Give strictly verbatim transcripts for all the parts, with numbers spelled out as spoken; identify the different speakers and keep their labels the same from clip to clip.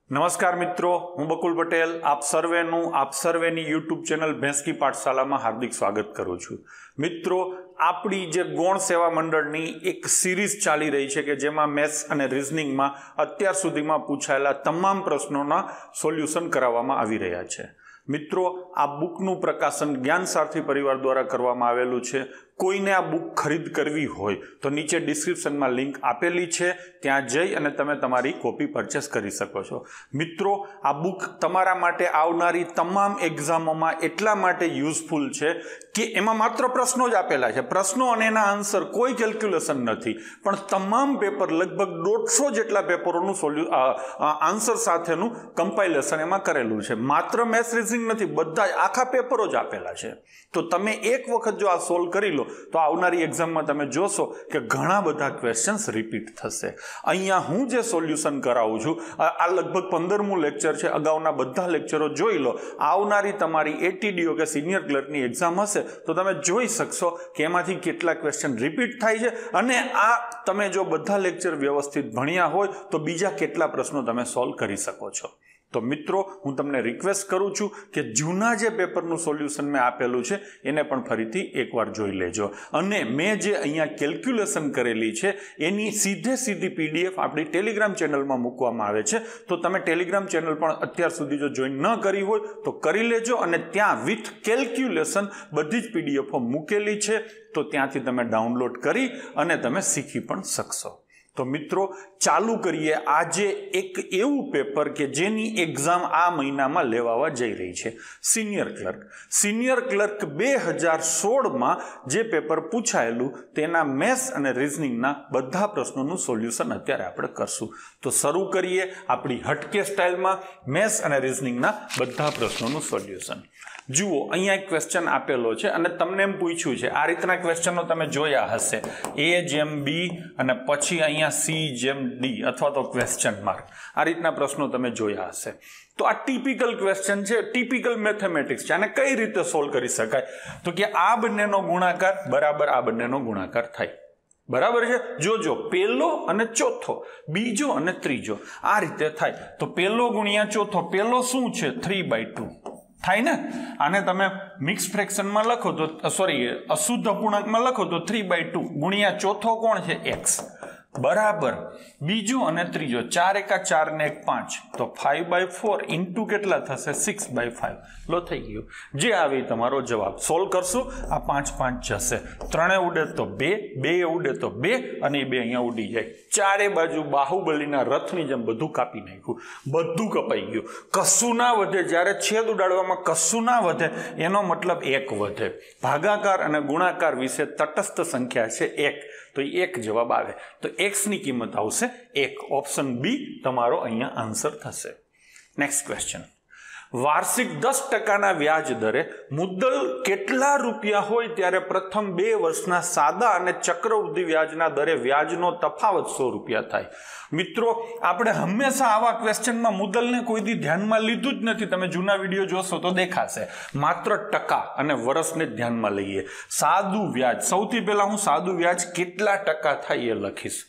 Speaker 1: नमस्कार मित्रों, हूँ बकुल पटेल आप सर्वेनु आप सर्वेनी यूट्यूब चेनल भैंस की पाठशाला में हार्दिक स्वागत करूँ छूँ। मित्रों, आपणी जे गौण सेवा मंडळनी एक सीरीज चाली रही है कि जेमा मैथ्स अने रीजनिंग में अत्यार सुधीमां पूछायेला तमाम प्रश्नों सोल्यूशन करावामां आवी रह्या छे। मित्रों, आ बुकनु प्रकाशन ज्ञान सारथी परिवार द्वारा करवामां आवेलुं छे। कोईने आ बुक खरीद करवी होय तो नीचे डिस्क्रिप्शन में लिंक आपेली है, त्यां जई अने तमे तमारी कॉपी परचेस करी सको छो। मित्रों, आ बुक तमारा माटे आवनारी तमाम एक्जामों में एटला माटे यूजफुल है कि एमां मात्र प्रश्नों ज आपेला है। प्रश्नों अने एना आंसर कोई केल्क्युलेशन नहीं, पण तमाम पेपर लगभग दौड़सो जेटला पेपरों सोल्यू आंसर साथेनु कम्पाइलेशन एमां करेलुं छे। मात्र मैथ्स रीजनिंग नहीं, बधा आखा पेपरो ज आपेला छे। तो तमे एक वखत जो आ सोल्व करी लो तो आवनारी एक्जाम में तमे जोशो कि घणा बधा क्वेश्चन्स रिपीट थशे। अहींया हूँ जे सोल्यूशन करावुं छुं, आ लगभग पंदरमું लेक्चर है। अगाउना बधा लेक्चरो जोई लो। आवनारी तमारी एटीडीओ के सीनियर क्लर्कनी एक्जाम हशे तो तमे जोई शकशो कि एमांथी केटला क्वेश्चन रिपीट थाय छे अने आ तमे जो बधा लेक्चर व्यवस्थित भण्या होय तो बीजा केटला प्रश्नों तमे सॉल्व करी शको छो। तो मित्रों, हूँ तमने रिक्वेस्ट करूँ छूँ कि जूना जे पेपरनु सोल्यूशन में आपेलू है एने पण फरीथी एक बार जोई लेजो। अने मैं जे अहींया केल्क्युलेशन करेली है एनी सीधे सीधी पीडीएफ आपणी टेलिग्राम चेनल में मूकवामां आवे छे। तो तमे टेलिग्राम चेनल पण अत्यार सुधी जो जोइन न करी होय तो करी लेजो अने त्यां विथ केल्क्युलेशन बधी ज पीडीएफो मूकेली है, तो त्यांथी तमे डाउनलॉड करी अने तमे शीखी पण शकशो। तो मित्रों, चालू करिए आज एक एवं पेपर के जेनी एग्जाम आ महीना में लेवावा जई रही है, सीनियर क्लर्क। सीनियर क्लर्क बे हजार सोल में जे पेपर पूछायेलू तेना मैथ्स अने रीजनिंग ना बधा प्रश्नों सोल्यूशन अत्यारे आपणे करशुं। तो शुरू करिए अपनी हटके स्टाइल में मैथ्स अने रीजनिंग ना बधा प्रश्नों सोल्यूशन। जुओ, अहींया एक क्वेश्चन आपेलो छे अने तमने एम पूछ्युं छे, आ रीतना क्वेश्चनो तमे जोया हशे, ए जेम बी अने पछी अहींया सी जेम डी अथवा तो क्वेश्चन मार्क, आ रीतना प्रश्नो तमे जोया हशे। तो आ टिपिकल क्वेश्चन छे, टिपिकल मैथमेटिक्स छे। आने कई रीते सोल्व करी शकाय? तो कि आ बंनेनो गुणाकार बराबर आ बंनेनो गुणाकार थाय, बराबर है। जो जो पेलो अने चौथो, बीजो अने त्रीजो, आ रीते थाय। तो पेलो गुणिया चौथो, पेलो शुं छे थ्री बाय टू थाय ने। आने तमे मिक्स फ्रेक्शन में लखो तो सॉरी अशुद्ध अपूर्णांक में लखो तो थ्री बाय टू गुणिया चौथो कोण है एक्स बराबर बीजो अने त्रीजो, चार एका चार ने एक पांच, तो फाइव बाय फोर इंटू केटला थशे सिक्स बाय फाइव। लो थई गयो, जे आवे तमारो जवाब। सोल्व करशुं, आ पांच पांच जशे, त्रणेय उडे तो बे, बे उडे तो बे अने बे अहींया उडी जाय। चारे बाजू बाहुबलीना रथनी जेम बधुं कापी नाख्युं, बधुं कपाई गयुं, कशुं ना वधे। ज्यारे छेद उडाडवामां कशुं ना वधे एनो मतलब एक वधे। भागाकार अने गुणाकार विषे तटस्थ संख्या छे एक, तो एक जवाब आवे। तो एक्स नी किंमत आवशे एक। ऑप्शन बी तमारो अहींया आंसर थशे। नेक्स्ट क्वेश्चन, वार्षिक दस टका व्याज दरे मुद्दल केटला रूपिया होय त्यारे प्रथम बे वर्षना सादा अने चक्रवृद्धि व्याजना दरे व्याजनो तफावत सौ रूपिया थाय। मित्रों, आपणे हमेशा आवा क्वेश्चन में मुद्दल ने कोई दी ध्यान में लीधुं ज नथी। तमे जूना विडियो जोशो तो देखाशे। मात्र टका अने वर्ष ने ध्यान में लईए। सादू व्याज, सौथी पहेला हूँ सादू व्याज केटला टका थाय ए लखीश।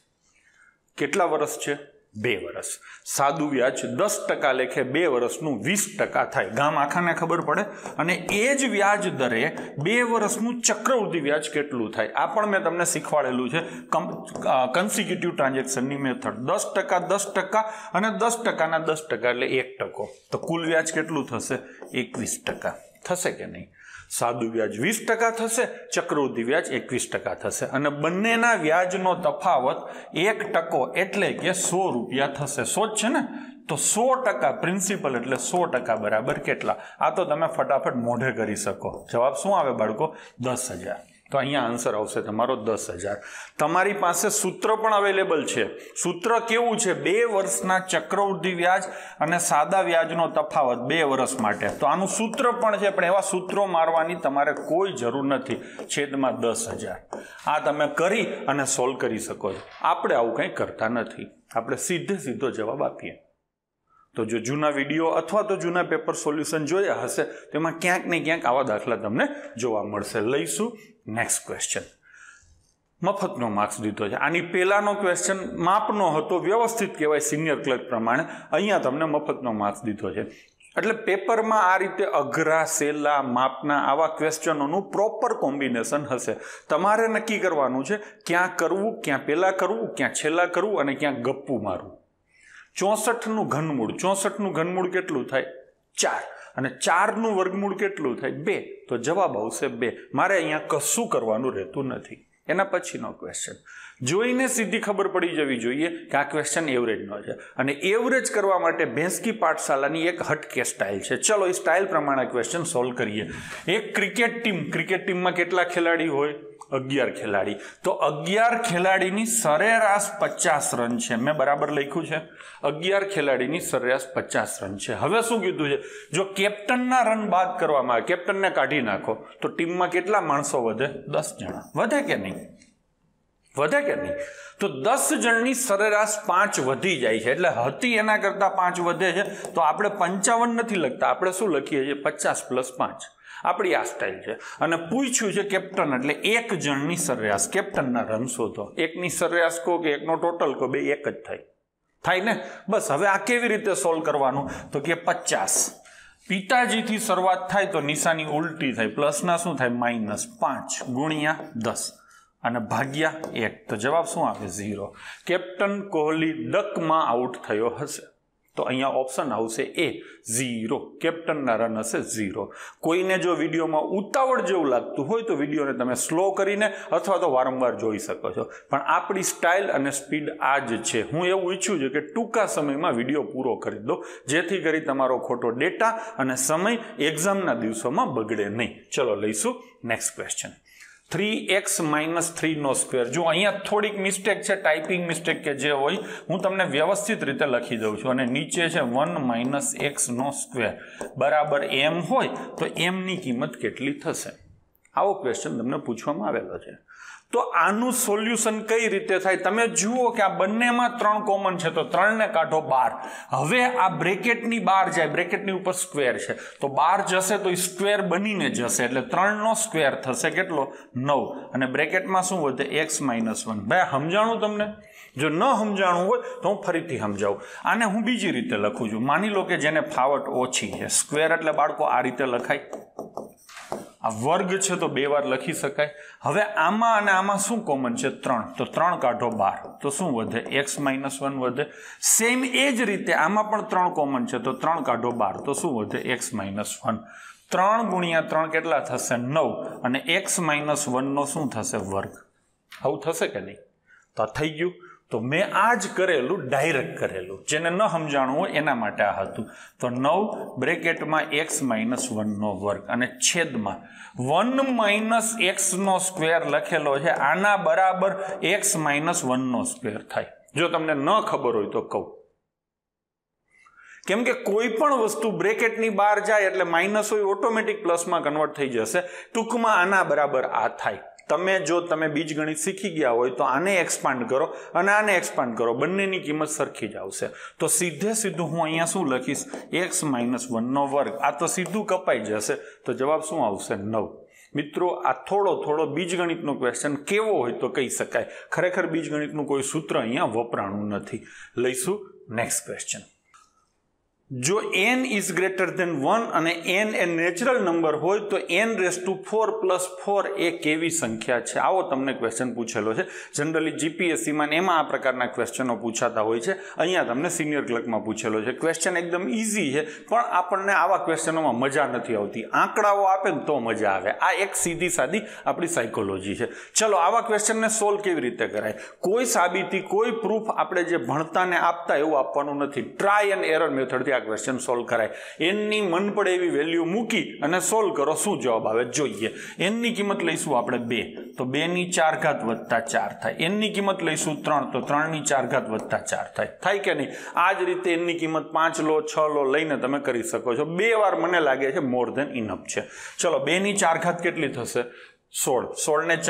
Speaker 1: केटला वर्ष छे? बे वर्ष। सादू व्याज दस टका लेखे बे वर्षनु वीस टका थाय। गाम आखाने खबर पड़े। अने एज व्याज दरे बे वर्षनु चक्रवृद्धि व्याज केटलुं थाय आ पण मैं तमने शीखवाडेलुं छे कन्सिक्यूटिव ट्रांजेक्शननी मेथड। दस टका दस टका अने दस टकाना दस टका एटले एक टको, तो कुल व्याज केटलुं थशे? एकवीस टका थशे के नहीं? सादू व्याज वीस टका थशे, चक्रवृद्धि व्याज एकवीस टका थशे अने बंनेना व्याजनो तफावत एक टको एटले के सौ रूपिया थशे। सौ ज छे ने, तो सौ टका प्रिंसिपल एटले सौ टका बराबर केटला? आ तो तमे फटाफट मोढे करी सको। जवाब शुं आवे बाळको? दस हजार। तो अहींया आंसर आवशे तमारो दस हजार। तमारी पासे सूत्र पण अवेलेबल छे। सूत्र केवुं छे? बे वर्षना चक्रवृद्धि व्याज अने सादा व्याजनो तफावत बे वर्ष माटे। तो आनुं सूत्र पण छे, पण एवा सूत्रो मारवानी तमारे कोई जरूर नथी। छेदमां दस हजार आ तमे करी अने सोल्व करी शको छो। आपणे आवुं कंई करता नथी, आपणे सीधे सीधो जवाब आपीए। तो जो जूना विडियो अथवा तो जूना पेपर सोल्यूशन जोया हशे तेमां क्यांक ने क्यांक आवा दाखला तमने जोवा मळशे। लईशुं नेक्स्ट क्वेश्चन। મફતનો માર્ક્સ દીધો છે. આની પહેલાનો ક્વેશ્ચન માપનો હતો, વ્યવસ્થિત કહેવાય સિનિયર ક્લર્ક પ્રમાણે. અહીંયા તમને મફતનો માર્ક્સ દીધો છે. એટલે પેપરમાં આ રીતે અઘરા, સેલા, માપના આવા ક્વેશ્ચનોનું પ્રોપર કોમ્બિનેશન હશે. તમારે નક્કી કરવાનું છે ક્યાં કરવું, ક્યાં પહેલા કરવું, ક્યાં છેલ્લા કરવું અને ક્યાં ગપ્પું મારવું. ચોસઠનું ઘનમૂળ, ચોસઠનું ઘનમૂળ કેટલું થાય? ચાર. અને ચારનું વર્ગમૂળ કેટલું થાય? બે. તો જવાબ આવશે બે. મારે અહીંયા કશું કરવાનું રહેતું નથી. એના પછીનો ક્વેશ્ચન જોઈને સીધી ખબર પડી જવી જોઈએ કે આ ક્વેશ્ચન એવરેજનો છે. અને એવરેજ કરવા માટે ભેંસકી પાઠશાલાની એક હટકે સ્ટાઇલ છે. ચલો એ સ્ટાઇલ પ્રમાણે ક્વેશ્ચન સોલ્વ કરીએ. એક ક્રિકેટ ટીમ, ક્રિકેટ ટીમમાં કેટલા ખેલાડી હોય? અગિયાર ખેલાડી. તો અગિયાર ખેલાડીની સરેરાશ પચાસ રન છે. મેં બરાબર લખ્યું છે? અગિયાર ખેલાડીની સરેરાશ પચાસ રન છે. હવે શું કીધું છે? જો કેપ્ટનના રન બાદ કરવામાં આવે, કેપ્ટનને કાઢી નાખો, તો ટીમમાં કેટલા માણસો વધે? દસ જણા. વધે કે નહીં? વધે કે નહીં? તો દસ જણની સરેરાશ પાંચ વધી જાય છે. એટલે હતી એના કરતાં પાંચ વધે છે. તો આપણે પંચાવન નથી લખતા, આપણે શું લખીએ છીએ? પચાસ પ્લસ પાંચ. આપણી આ સ્ટાઇલ છે. અને પૂછ્યું છે કેપ્ટન, એટલે એક જણની સરેરાશ, કેપ્ટનના રન શોધો. એકની સરેરાશ કહો કે એકનો ટોટલ કહો, બે એક જ થાય. થાય ને? બસ. હવે આ કેવી રીતે સોલ્વ કરવાનું? તો કે પચાસ પિતાજીથી શરૂઆત થાય તો નિશાની ઉલટી થાય. પ્લસના શું થાય? માઇનસ પાંચ ગુણ્યા દસ અને ભાગ્યા એક. તો જવાબ શું આવે? ઝીરો. કેપ્ટન કોહલી ડકમાં આઉટ થયો હશે. તો અહીંયા ઓપ્શન આવશે એ, ઝીરો. કેપ્ટનના રન હશે ઝીરો. કોઈને જો વિડીયોમાં ઉતાવળ જેવું લાગતું હોય તો વિડીયોને તમે સ્લો કરીને અથવા તો વારંવાર જોઈ શકો છો. પણ આપણી સ્ટાઇલ અને સ્પીડ આ જ છે. હું એવું ઈચ્છું છું કે ટૂંકા સમયમાં વિડીયો પૂરો કરી દો, જેથી કરી તમારો ખોટો ડેટા અને સમય એક્ઝામના દિવસોમાં બગડે નહીં. ચલો લઈશું next question. Three x minus થ્રીનો સ્ક્વેર. જો અહીંયા થોડીક મિસ્ટેક છે, ટાઈપિંગ મિસ્ટેક કે જે હોય, હું તમને વ્યવસ્થિત રીતે લખી દઉં છું. અને નીચે છે વન માઇનસ એક્સનો સ્ક્વેર બરાબર એમ હોય તો એમની કિંમત કેટલી થશે? આવો ક્વેશ્ચન તમને પૂછવામાં આવેલો છે. તો આનું સોલ્યુશન કઈ રીતે થાય? તમે જુઓ કે આ બંનેમાં ત્રણ કોમન છે, તો ત્રણને કાઢો બાર. હવે આ બ્રેકેટની બહાર જાય, બ્રેકેટની ઉપર સ્ક્વેર છે, તો બાર જશે તો સ્ક્વેર બનીને જશે. એટલે ત્રણનો સ્ક્વેર થશે કેટલો? નવ. અને બ્રેકેટમાં શું વધે? X minus one. ભાઈ સમજાણું તમને? જો ન સમજાણું હોય તો હું ફરીથી સમજાવું. આને હું બીજી રીતે લખું છું. માની લો કે જેને ફાવટ ઓછી છે, સ્ક્વેર એટલે બાળકો આ રીતે લખાય. આ વર્ગ છે તો બે વાર લખી શકાય. હવે આમાં અને આમાં શું કોમન છે? ત્રણ. તો ત્રણ કાઢો બાર, તો શું વધે? એક્સ માઇનસ વન વધે. સેમ એ જ રીતે આમાં પણ ત્રણ કોમન છે, તો ત્રણ કાઢો બાર, તો શું વધે? X minus one. ત્રણ ગુણ્યા ત્રણ કેટલા થશે? નવ. અને એક્સ માઇનસ વનનો શું થશે? વર્ગ. આવું થશે કે નહીં? તો થઈ ગયું. તો મેં આ જ કરેલું, ડાયરેક્ટ કરેલું. જેને ન સમજાણું હોય એના માટે આ હતું. તો નવ બ્રેકેટમાં એક્સ માઇનસ વનનો વર્ગ અને છેદમાં વન માઇનસ એક્સનો સ્ક્વેર લખેલો છે. આના બરાબર એક્સ માઇનસ વનનો સ્ક્વેર થાય. જો તમને ન ખબર હોય તો કહું. કેમ કે કોઈ પણ વસ્તુ બ્રેકેટની બહાર જાય એટલે માઇનસ હોય ઓટોમેટિક પ્લસમાં કન્વર્ટ થઈ જશે. ટૂંકમાં આના બરાબર આ થાય. તમે જો તમે બીજગણિત શીખી ગયા હોય તો આને એક્સપાન્ડ કરો અને આને એક્સપાન્ડ કરો, બંનેની કિંમત સરખી જ આવશે. તો સીધે સીધું હું અહીંયા શું લખીશ? એક્સ માઇનસ વનનો વર્ગ. આ તો સીધું કપાઈ જશે. તો જવાબ શું આવશે? નવ. મિત્રો, આ થોડો થોડો બીજગણિતનો ક્વેશ્ચન કેવો હોય તો કહી શકાય. ખરેખર બીજગણિતનું કોઈ સૂત્ર અહીંયા વપરાણું નથી. લઈશું નેક્સ્ટ ક્વેશ્ચન. જો n is greater than one અને n એ નેચરલ નંબર હોય તો n raise to four plus four એ કેવી સંખ્યા છે? આવો તમને ક્વેશ્ચન પૂછેલો છે. જનરલી જીપીએસસીમાં એમાં આ પ્રકારના ક્વેશ્ચનો પૂછાતા હોય છે. અહીંયા તમને સિનિયર ક્લર્કમાં પૂછેલો છે. ક્વેશ્ચન એકદમ ઇઝી છે, પણ આપણને આવા ક્વેશ્ચનોમાં મજા નથી આવતી. આંકડાઓ આપે ને તો મજા આવે. આ એક સીધી સાદી આપણી સાયકોલોજી છે. ચલો, આવા ક્વેશ્ચનને સોલ્વ કેવી રીતે કરાય? કોઈ સાબિતી, કોઈ પ્રૂફ આપણે જે ભણતાને આપતા એવું આપવાનું નથી. ટ્રાય એન્ડ એરર મેથડથી ક્વેશ્ચન સોલ્વ કરાય. n ની મન પડે એવી વેલ્યુ મૂકી અને સોલ્વ કરો. શું જવાબ આવે જોઈએ? n ની કિંમત લઈશું આપણે બે, તો બે ની ચાર ઘાત વત્તા ચાર થાય. n ની કિંમત લઈશું ત્રણ, તો ત્રણ ની ચાર ઘાત વત્તા ચાર થાય. થાય કે નહીં? આ જ રીતે n ની કિંમત પાંચ લો, છ લો, લઈને તમે કરી શકો છો. બે વાર મને લાગે છે મોર ધેન ઇનફ છે. ચલો, બે ની ચાર ઘાત કેટલી થશે? સોળ. સોળ ને ચાર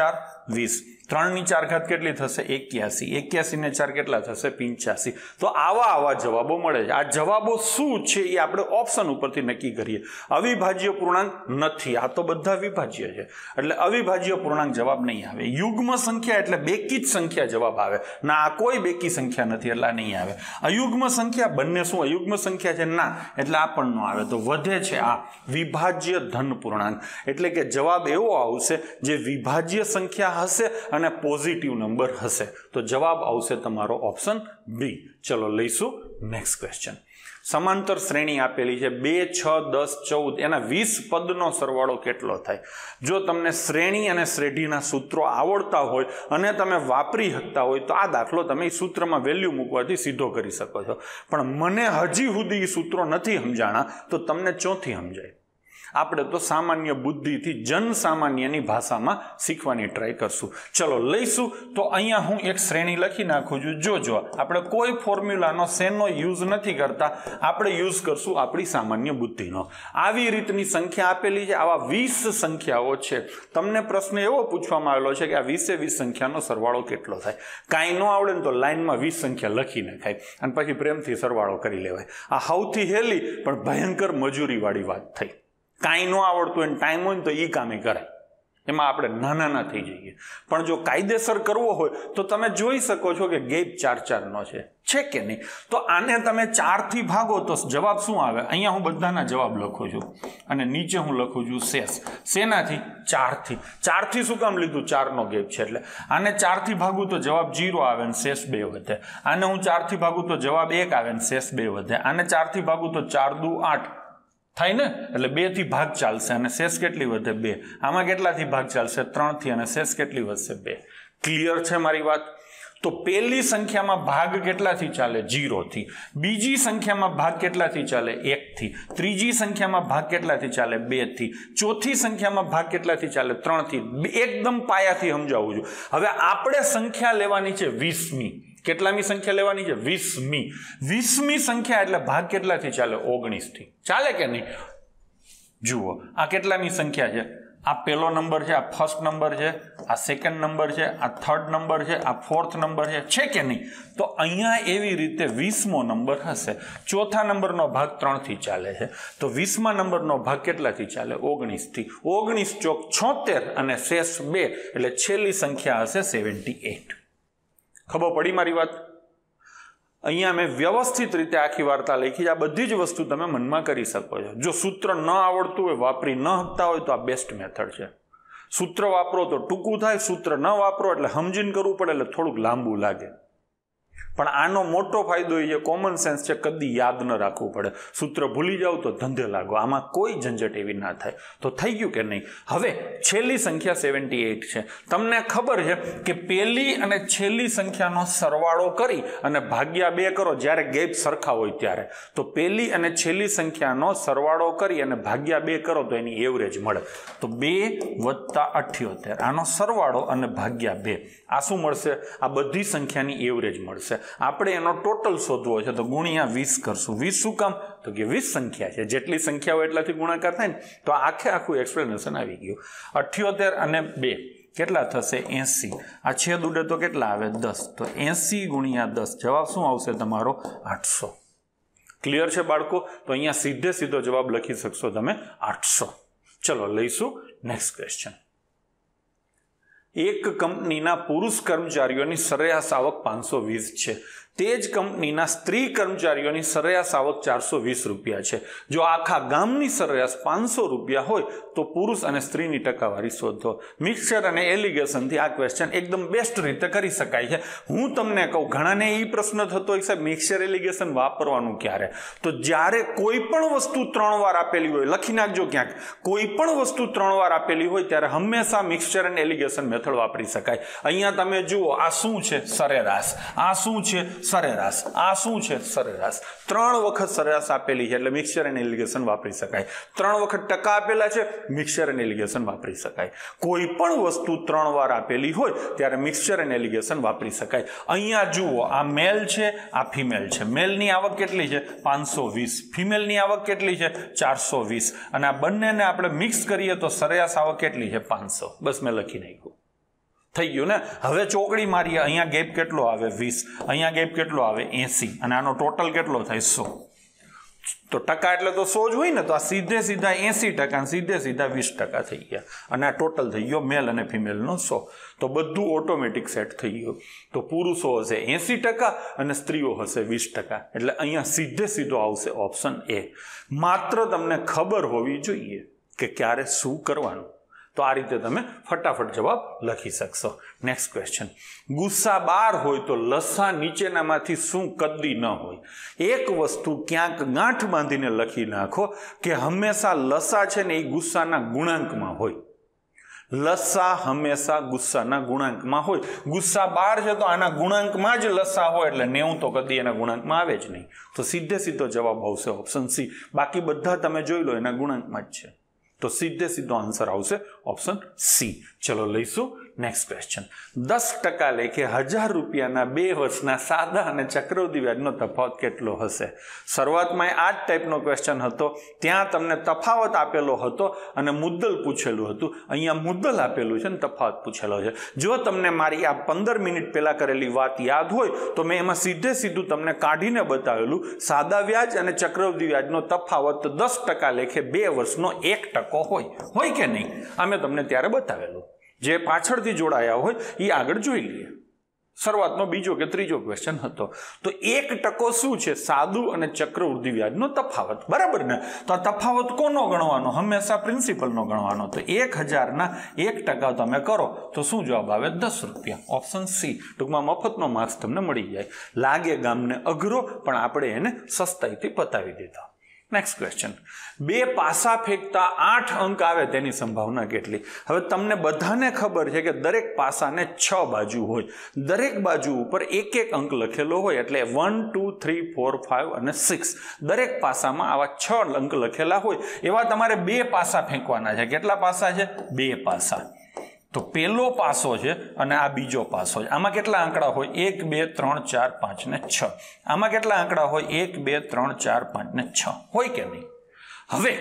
Speaker 1: વીસ. ત્રણની ચાર ઘાત કેટલી થશે? એક્યાસી. એક્યાસી ને ચાર કેટલા થશે? પંચ્યાસી. તો આવા આવા જવાબો મળે છે. આ જવાબો શું છે એ આપણે ઓપ્શન ઉપરથી નક્કી કરીએ. અવિભાજ્ય પૂર્ણાંક નથી, આ તો બધા વિભાજ્ય છે, એટલે અવિભાજ્ય પૂર્ણાંક જવાબ નહીં આવે. યુગ્મ સંખ્યા એટલે બેકી જ સંખ્યા જવાબ આવે. ના, આ કોઈ બેકી સંખ્યા નથી એટલે નહીં આવે. અયુગ્મ સંખ્યા, બંને શું અયુગ્મ સંખ્યા છે? ના, એટલે આ પણ ન આવે. તો વધે છે આ વિભાજ્ય ધન પૂર્ણાંક, એટલે કે જવાબ એવો આવશે જે વિભાજ્ય સંખ્યા હશે અને પોઝિટિવ નંબર હશે. તો જવાબ આવશે તમારો ઓપ્શન બી. ચલો લઈશું નેક્સ્ટ ક્વેશ્ચન. સમાંતર શ્રેણી આપેલી છે બે, છ, દસ, ચૌદ, એના વીસ પદનો સરવાળો કેટલો થાય? જો તમને શ્રેણી અને શ્રેઢીના સૂત્રો આવડતા હોય અને તમે વાપરી શકતા હોય તો આ દાખલો તમે સૂત્રમાં વેલ્યુ મૂકવાથી સીધો કરી શકો છો. પણ મને હજી સુધી સૂત્રો નથી સમજાણા, તો તમને ચોથી સમજાય. આપણે તો સામાન્ય બુદ્ધિથી જનસામાન્યની ભાષામાં શીખવાની ટ્રાય કરશું. ચલો લઈશું. તો અહીંયા હું એક શ્રેણી લખી નાખું છું. જોજો, આપણે કોઈ ફોર્મ્યુલાનો શેનો યુઝ નથી કરતા, આપણે યુઝ કરશું આપણી સામાન્ય બુદ્ધિનો. આવી રીતની સંખ્યા આપેલી છે, આવા વીસ સંખ્યાઓ છે. તમને પ્રશ્ન એવો પૂછવામાં આવેલો છે કે આ વીસે વીસ સંખ્યાનો સરવાળો કેટલો થાય? કાંઈ ન આવડે ને તો લાઈનમાં વીસ સંખ્યા લખી નખાય અને પછી પ્રેમથી સરવાળો કરી લેવાય. આ સૌથી હેલી પણ ભયંકર મજૂરીવાળી વાત થઈ. કાંઈ ન આવડતું એને ટાઈમ હોય ને તો એ કામે કરાય, એમાં આપણે નાના ના થઈ જઈએ. પણ જો કાયદેસર કરવો હોય તો તમે જોઈ શકો છો કે ગેપ ચાર ચારનો છે છે કે નહીં? તો આને તમે ચારથી ભાગો તો જવાબ શું આવે? અહીંયા હું બધાના જવાબ લખું છું અને નીચે હું લખું છું શેષ. શેનાથી? ચારથી. ચારથી શું કામ લીધું? ચારનો ગેપ છે એટલે. આને ચારથી ભાગું તો જવાબ જીરો આવે ને શેષ બે વધે. આને હું ચારથી ભાગું તો જવાબ એક આવે ને શેષ બે વધે. આને ચારથી ભાગું તો ચાર દુ આઠ થાય ને, એટલે બે થી ભાગ ચાલશે અને શેષ કેટલી વધે? બે. આમાં કેટલાથી ભાગ ચાલશે? ત્રણ થી, અને શેષ કેટલી વધશે? બે. ક્લિયર છે મારી વાત? તો પહેલી સંખ્યામાં ભાગ કેટલાથી ચાલે? જીરો થી. બીજી સંખ્યામાં ભાગ કેટલાથી ચાલે? એક થી. ત્રીજી સંખ્યામાં ભાગ કેટલાથી ચાલે? બે થી. ચોથી સંખ્યામાં ભાગ કેટલાથી ચાલે? ત્રણ થી. એકદમ પાયાથી સમજાવું છું. હવે આપણે સંખ્યા લેવાની છે વીસમી. કેટલામી સંખ્યા લેવાની છે? વીસમી. વીસમી સંખ્યા એટલે ભાગ કેટલાથી ચાલે? ઓગણીસ થી. ચાલે કે નહીં? જુઓ, આ કેટલામી સંખ્યા છે? આ પહેલો નંબર છે, આ ફર્સ્ટ નંબર છે, આ સેકન્ડ નંબર છે, આ થર્ડ નંબર છે, આ ફોર્થ નંબર છે, છે કે નહીં? તો અહીંયા એવી રીતે વીસમો નંબર હશે. ચોથા નંબરનો ભાગ ત્રણ થી ચાલે છે, તો વીસમા નંબરનો ભાગ કેટલાથી ચાલે? ઓગણીસ થી. ઓગણીસ ચોક છોતેર અને શેષ બે, એટલે છેલ્લી સંખ્યા હશે સેવન્ટી એટ. ખબર પડી મારી વાત? અહીંયા મેં વ્યવસ્થિત રીતે આખી વાર્તા લખી છે. આ બધી જ વસ્તુ તમે મનમાં કરી શકો છો. જો સૂત્ર ન આવડતું હોય, વાપરી ન શકતા હોય તો આ બેસ્ટ મેથડ છે. સૂત્ર વાપરો તો ટૂંકું થાય, સૂત્ર ન વાપરો એટલે સમજીને કરવું પડે એટલે થોડુંક લાંબુ લાગે. પણ આનો મોટો ફાયદો એ કોમન સેન્સ છે, કદી યાદ ન રાખવું પડે. સૂત્ર ભૂલી જાવ તો ધંધે લાગો. આમાં કોઈ ઝંઝટ એવી ના થાય. તો થઈ ગયું કે નહીં? હવે છેલ્લી સંખ્યા સેવન્ટી એટ છે. તમને ખબર છે કે પહેલી અને છેલ્લી સંખ્યાનો સરવાળો કરી અને ભાગ્યા બે કરો જ્યારે ગેપ સરખા હોય ત્યારે. તો પહેલી અને છેલ્લી સંખ્યાનો સરવાળો કરી અને ભાગ્યા બે કરો તો એની એવરેજ મળે. તો બે વત્તા અઠ્યોતેર, આનો સરવાળો અને ભાગ્યા બે, આ શું મળશે? આ બધી સંખ્યાની એવરેજ મળશે. આપણે એનો ટોટલ શોધવો છે તો ગુણ્યા વીસ કરશું. વીસ શું કામ? તો કે વીસ સંખ્યા છે, જેટલી સંખ્યા હોય એટલાથી ગુણાકાર થાય ને. તો આખે આખું એક્સપ્લેનેશન આવી ગયું. અઠ્યોતેર અને બે કેટલા થશે? એસી. આ છેદ ઉડે તો કેટલા આવે? દસ. તો એસી ગુણ્યા દસ, જવાબ શું આવશે તમારો? આઠસો. ક્લિયર છે બાળકો? તો અહીંયા સીધે સીધો જવાબ લખી શકશો તમે આઠસો. ચલો લઈશું નેક્સ્ટ ક્વેશ્ચન. એક કંપનીના પુરુષ કર્મચારીઓની સરેરાશ આવક પાંચસો વીસ છે. તે જ કંપનીના સ્ત્રી કર્મચારીઓની સરેરાશ આવક ચારસો વીસ રૂપિયા છે. જો આખા ગામની સરેરાશ પાંચસો રૂપિયા હોય તો પુરુષ અને સ્ત્રીની ટકાવારી શોધો. મિક્સચર અને એલિગેશનથી આ ક્વેશ્ચન એકદમ બેસ્ટ રીતે કરી શકાય છે. હું તમને કહું, ઘણાને એ પ્રશ્ન થતો હોય સાહેબ મિક્સચર એલિગેશન વાપરવાનું ક્યારે? તો જ્યારે કોઈ પણ વસ્તુ ત્રણ વાર આપેલી હોય, લખી નાખજો ક્યાંક, કોઈ પણ વસ્તુ ત્રણ વાર આપેલી હોય ત્યારે હંમેશા મિક્સચર અને એલિગેશન મેથડ વાપરી શકાય. અહીંયા તમે જુઓ, આ શું છે? સરેરાશ. આ શું છે? સરેરાશ. આ શું છે? સરેરાશ. ત્રણ વખત સરેરાશ આપેલી છે એટલે મિક્સચર એન્ડ એલિગેશન વાપરી શકાય. ત્રણ વખત ટકા આપેલા છે, મિક્સચર એન્ડ એલિગેશન વાપરી શકાય. કોઈ પણ વસ્તુ ત્રણ વાર આપેલી હોય ત્યારે મિક્સચર એન્ડ એલિગેશન વાપરી શકાય. અહીંયા જુઓ, આ મેલ છે, આ ફિમેલ છે. મેલની આવક કેટલી છે? પાંચસો વીસ. ફિમેલની આવક કેટલી છે? ચારસો વીસ. અને આ બંનેને આપણે મિક્સ કરીએ તો સરેરાશ આવક કેટલી છે? પાંચસો. બસ મેં લખી નાખ્યું. થઈ ગયું ને. હવે ચોકડી મારીએ, અહીંયા ગેપ કેટલો આવે વીસ, અહીંયા ગેપ કેટલો આવે એસી, અને આનો ટોટલ કેટલો થાય સો. તો ટકા એટલે તો સો જ હોય ને, તો આ સીધે સીધા એસી ટકા સીધે સીધા વીસ ટકા થઈ ગયા, અને આ ટોટલ થઈ ગયો મેલ અને ફિમેલનો સો. તો બધું ઓટોમેટિક સેટ થઈ ગયું. તો પુરુષો હશે એસી ટકા અને સ્ત્રીઓ હશે વીસ ટકા. એટલે અહીંયા સીધે સીધો આવશે ઓપ્શન એ. માત્ર તમને ખબર હોવી જોઈએ કે ક્યારે શું કરવાનું. તો આ રીતે તમે ફટાફટ જવાબ લખી શકશો. નેક્સ્ટ ક્વેશ્ચન, ગુસ્સા બાર હોય તો લસા નીચેનામાંથી શું કદી ન હોય? એક વસ્તુ ક્યાંક ગાંઠ બાંધીને લખી નાખો કે હંમેશા લસા છે ને એ ગુસ્સાના ગુણાંકમાં હોય. લસા હંમેશા ગુસ્સાના ગુણાંકમાં હોય. ગુસ્સા બાર છે તો આના ગુણાંકમાં જ લસા હોય, એટલે નેવું તો કદી એના ગુણાંકમાં આવે જ નહીં. તો સીધે સીધો જવાબ આવશે ઓપ્શન સી. બાકી બધા તમે જોઈ લો એના ગુણાંકમાં જ છે. તો સીધે સીધો આન્સર આવશે ઓપ્શન સી. ચલો લઈશું નેક્સ્ટ ક્વેશ્ચન. દસ ટકા લેખે હજાર રૂપિયાના બે વર્ષના સાદા અને ચક્રવૃદ્ધિ વ્યાજનો તફાવત કેટલો હશે? શરૂઆતમાં આ જ ટાઈપનો ક્વેશ્ચન હતો. ત્યાં તમને તફાવત આપેલો હતો અને મુદ્દલ પૂછેલું હતું. અહીંયા મુદ્દલ આપેલું છે ને તફાવત પૂછેલો છે. જો તમને મારી આ પંદર મિનિટ પહેલા કરેલી વાત યાદ હોય તો મેં એમાં સીધે સીધું તમને કાઢીને બતાવેલું. સાદા વ્યાજ અને ચક્રવૃદ્ધિ વ્યાજનો તફાવત દસ ટકા લેખે બે વર્ષનો એક ટકો હોય હોય કે નહીં? આ મેં તમને ત્યારે બતાવેલું. જે પાછળથી જોડાયા હોય એ આગળ જોઈ લઈએ. શરૂઆતનો બીજો કે ત્રીજો ક્વેશ્ચન હતો. તો એક ટકો શું છે? સાદું અને ચક્રવૃદ્ધિ વ્યાજનો તફાવત, બરાબર ને? તો આ તફાવત કોનો ગણવાનો? હંમેશા પ્રિન્સિપલનો ગણવાનો. તો એક હજારના એક ટકા તમે કરો તો શું જવાબ આવે? દસ રૂપિયા. Option C. ટૂંકમાં મફતનો માર્ક્સ તમને મળી જાય. લાગે ગામને અઘરો, પણ આપણે એને સસ્તાઈથી પતાવી દીધો. નેક્સ્ટ ક્વેશ્ચન, બે પાસા ફેંકતા આઠ અંક આવે તેની સંભાવના કેટલી? હવે તમને બધાને ખબર છે કે દરેક પાસાને છ બાજુ હોય. દરેક બાજુ ઉપર એક એક અંક લખેલો હોય, એટલે one two three four five અને સિક્સ. દરેક પાસામાં આવા છ અંક લખેલા હોય. એવા તમારે બે પાસા ફેંકવાના છે. કેટલા પાસા છે? બે પાસા. તો પેલો પાસો છે અને આ બીજો પાસો છે. આમાં કેટલા આંકડા હોય? એક બે ત્રણ ચાર પાંચ ને છ. આમાં કેટલા આંકડા હોય? એક બે ત્રણ ચાર પાંચ ને છ. હોય કે નહીં? હવે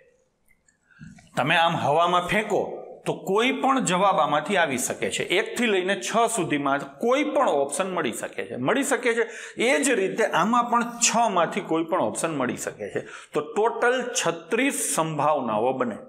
Speaker 1: તમે આમ હવામાં ફેંકો તો કોઈ પણ જવાબ આમાંથી આવી શકે છે. એક થી લઈને છ સુધીમાં કોઈ પણ ઓપ્શન મળી શકે છે મળી શકે છે એ જ રીતે આમાં પણ છ માંથી કોઈ પણ ઓપ્શન મળી શકે છે. તો ટોટલ છત્રીસ સંભાવનાઓ બને.